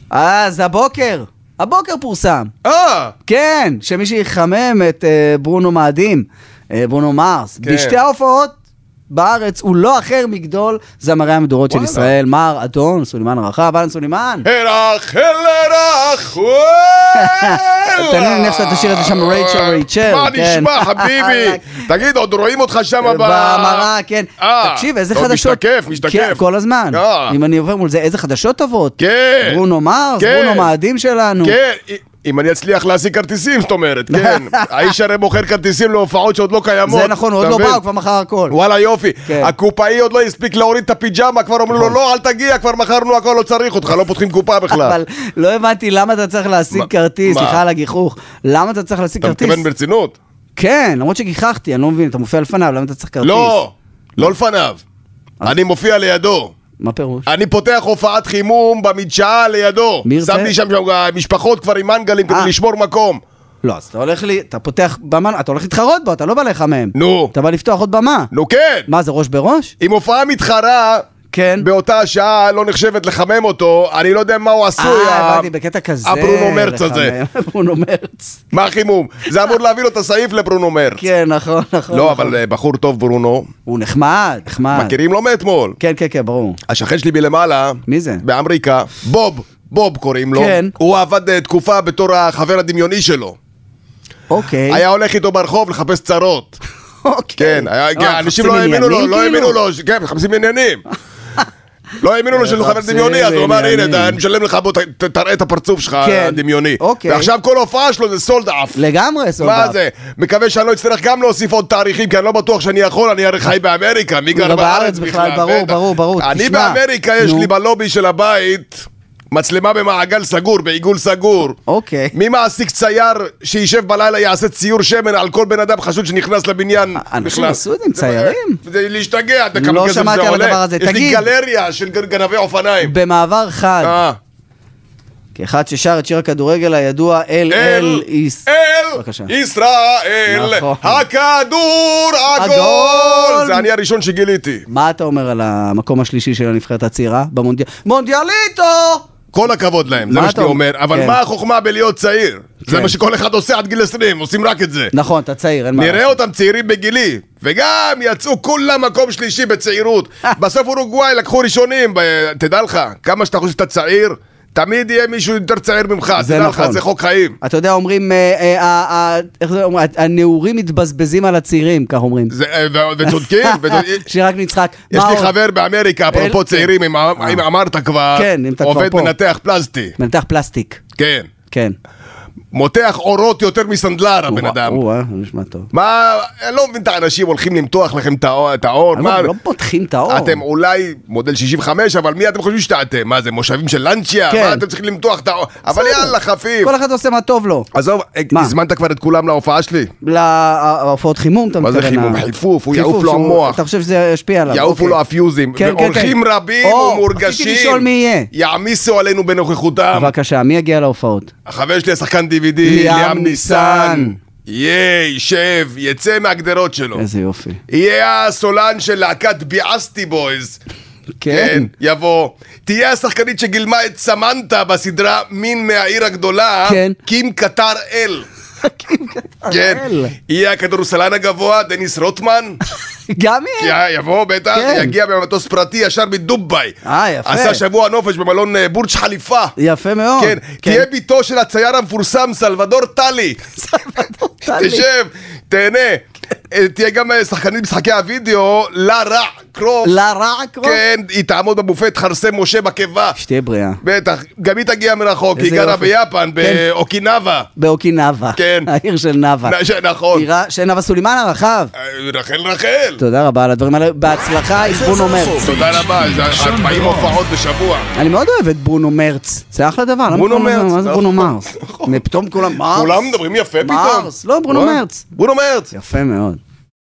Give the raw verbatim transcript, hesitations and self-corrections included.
אז הבוקר, הבוקר פורסם. אה! כן, שמי שיחמם את uh, ברונו מאדים, uh, ברונו מרס, כן. בשתי ההופעות בארץ הוא לא אחר מגדול זמרי המדורות של ישראל, מר אדון סולימן הרחב. אהלן סולימן. הרחל הרחל. תן לי נניח שאתה תשאיר את זה שם רייצ'ל רייצ'ל. מה נשמע חביבי? תגיד, עוד רואים אותך שם במראה, כן. תקשיב, איזה חדשות. משתקף, משתקף. כל הזמן. אם אני עובר מול זה, איזה חדשות טובות. כן. ברונו מרס, ברונו מאדים שלנו. כן. אם אני אצליח להשיג כרטיסים, זאת אומרת, כן. האיש הרי מוכר כרטיסים להופעות שעוד לא קיימות. זה נכון, הוא עוד לא בא, הוא כבר מחר הכל. וואלה יופי. הקופאי עוד לא הספיק להוריד את הפיג'מה, כבר אומרים לו, לא, אל תגיע, כבר מכרנו הכל, לא צריך אותך, לא פותחים קופה בכלל. אבל לא הבנתי למה אתה צריך להשיג כרטיס, סליחה על הגיחוך. למה אתה צריך להשיג כרטיס? אתה מתכוון ברצינות? כן, למרות שגיחכתי, אני לא מבין, אתה מופיע לפניו, למה אתה צריך כרטיס? לא, לא לפניו. אני מופיע לידו. מה פירוש? אני פותח הופעת חימום במדשאה לידו. שם לי שם משפחות כבר עם מנגלים כדי לשמור מקום. לא, אז אתה הולך לי, אתה פותח במה, אתה הולך להתחרות בו, אתה לא בא לחמם. נו. אתה בא לפתוח עוד במה. נו כן. מה, זה ראש בראש? אם הופעה מתחרה, כן. באותה השעה לא נחשבת לחמם אותו, אני לא יודע מה הוא עשוי. אה, הבנתי, בקטע כזה. הברונו מרץ הזה. ברונו מרץ. מה החימום? זה אמור להביא לו את הסעיף לברונו מרץ. כן, נכון, נכון. לא, אבל בחור טוב ברונו. הוא נחמד, נחמד. מכירים לו מאתמול. כן, כן, כן, ברור. השכן שלי בלמעלה. מי זה? באמריקה. בוב. בוב קוראים לו. כן. הוא עבד תקופה בתור החבר הדמיוני שלו. אוקיי. היה הולך איתו ברחוב לחפש צרות. אוקיי. כן, אנשים לא האמינו לו, לא האמינו לו, כן, מחפשים עניינים. לא האמינו לו שהוא חבר דמיוני, אז הוא אמר, הנה, אני משלם לך, בוא תראה את הפרצוף שלך הדמיוני. ועכשיו כל הופעה שלו זה סולד אף. לגמרי סולד אף. מה זה? מקווה שאני לא אצטרך גם להוסיף עוד תאריכים, כי אני לא בטוח שאני יכול, אני הרי חי באמריקה, מי גר בארץ בכלל? ברור, ברור, ברור. אני באמריקה, יש לי בלובי של הבית מצלמה במעגל סגור, בעיגול סגור. אוקיי. מי מעסיק צייר שישב בלילה יעשה ציור שמן על כל בן אדם חשוד שנכנס לבניין? אנשים עשו את זה עם ציירים? זה להשתגע, אתה כמה לא כסף שמעתי זה על עולה. הדבר הזה. יש לי גלריה של גנבי אופניים. במעבר חד. כאחד ששר את שיר הכדורגל הידוע, אל אל ישראל, הכדור עגול. זה אני הראשון שגיליתי. מה אתה אומר על המקום השלישי של הנבחרת הצעירה במונדיאל? מונדיאליטו! כל הכבוד להם, זה מה שאני אומר. אבל מה החוכמה בלהיות צעיר? זה מה שכל אחד עושה עד גיל עשרים, עושים רק את זה. נכון, אתה צעיר, אין מה. נראה אותם צעירים בגילי, וגם יצאו כולם מקום שלישי בצעירות. בסוף אורוגוואי לקחו ראשונים, תדע לך, כמה שאתה חושב שאתה צעיר, תמיד יהיה מישהו יותר צעיר ממך, תדע לך, זה חוק חיים. אתה יודע, אומרים, איך זה אומר, הנעורים מתבזבזים על הצעירים, כך אומרים. וצודקים. שרק נצחק. יש לי חבר באמריקה, אפרופו צעירים, אם אמרת כבר, עובד מנתח פלסטי. מנתח פלסטיק. כן. כן. מותח אורות יותר מסנדלר, הבן אדם. או-אה, נשמע טוב. מה, אני לא מבין את האנשים, הולכים למתוח לכם את האור. לא פותחים את האור. אתם אולי מודל שישים וחמש, אבל מי אתם חושבים שאתם? מה זה, מושבים של לנצ'יה? מה אתם צריכים למתוח את האור? אבל יאללה, חפיף. כל אחד עושה מה טוב לו. עזוב, הזמנת כבר את כולם להופעה שלי? להופעות חימום, אתה מתכוון. מה זה חימום? חיפוף, הוא יעוף לו המוח. אתה חושב שזה ישפיע עליו. יעופו לו הפיוזים. ואורחים רבים ומורגשים יעמיסו עלינו בנוכחותם. בבקשה, מי יגיע להופעות? החבר שלי השחקן די וי די, ליאם ניסן. יהיה, יישב, יצא מהגדרות שלו. איזה יופי. יהיה הסולן של להקת ביאסטי בויז. כן, יבוא. תהיה השחקנית שגילמה את סמנטה בסדרה מין מהעיר הגדולה, קים קטר אל. כן, יהיה הכדורסלן הגבוה, דניס רוטמן. גם יהיה? יבוא, בטח, יגיע במטוס פרטי ישר מדובאי. אה, יפה. עשה שבוע נופש במלון בורג' חליפה. יפה מאוד. כן, תהיה ביתו של הצייר המפורסם, סלבדור טלי. סלבדור טלי. תשב, תהנה. תהיה גם שחקנית משחקי הוידאו, לרה קרוף. לרה קרוף? כן, היא תעמוד בבופט חרסה משה בקיבה. שתהיה בריאה. בטח, גם היא תגיע מרחוק, היא גרה ביפן, באוקינאווה. באוקינאווה. כן. העיר של נאווה. נכון. עירה של נאווה סולימן הרחב. רחל רחל. תודה רבה על הדברים האלה. בהצלחה עם ברונו מרץ. תודה רבה, זה ארבעים הופעות בשבוע. אני מאוד אוהב את ברונו מרץ. זה אחלה דבר. ברונו מרץ. מה זה ברונו מרץ? פתאום כולם מרץ. כולם מדברים יפה פתאום. מרץ, לא ברונו מרץ. ברונו מרץ. יפה מאוד.